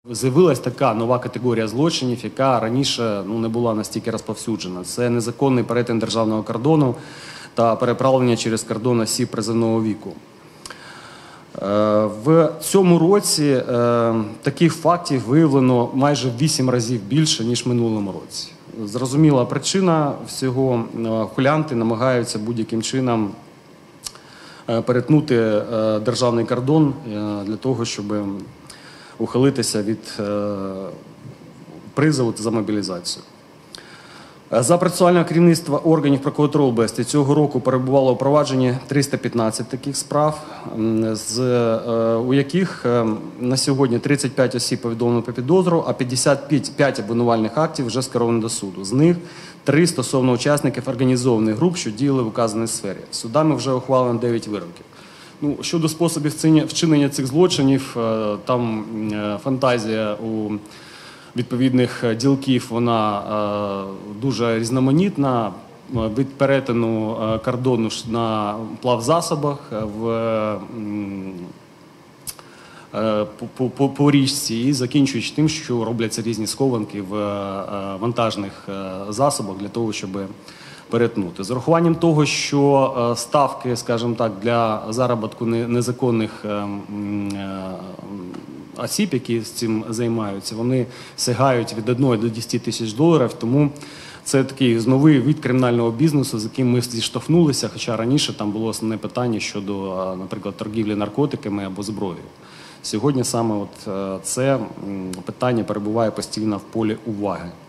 З'явилась така нова категорія злочинів, яка раніше не була настільки розповсюджена. Це незаконний перетин державного кордону та переправлення через кордон осіб призовного віку. В цьому році таких фактів виявлено майже в 8 разів більше, ніж в минулому році. Зрозуміла причина всього – ухилянти намагаються будь-яким чином перетнути державний кордон для того, щоб ухилитися від призову за мобілізацію. За процесуального керівництва органів прокуратури області цього року перебувало у провадженні 315 таких справ, у яких на сьогодні 35 осіб повідомлено про підозру, а 55 обвинувальних актів вже скеровано до суду. З них 3 стосовно учасників організованих груп, що діяли в указаній сфері. Судами вже ухвалено 9 вироків. Щодо способів вчинення цих злочинів, там фантазія у відповідних ділків, вона дуже різноманітна. Від перетину кордону на плавзасобах по річці і закінчуючи тим, що робляться різні схованки в вантажних засобах для того, щоб перетнути. З урахуванням того, що ставки, скажімо так, для заробітку незаконних осіб, які з цим займаються, вони сягають від 1 до 10 тисяч доларів, тому це такий новий вид кримінального бізнесу, з яким ми зіштовхнулися, хоча раніше там було основне питання щодо, наприклад, торгівлі наркотиками або зброєю. Сьогодні саме це питання перебуває постійно в полі уваги.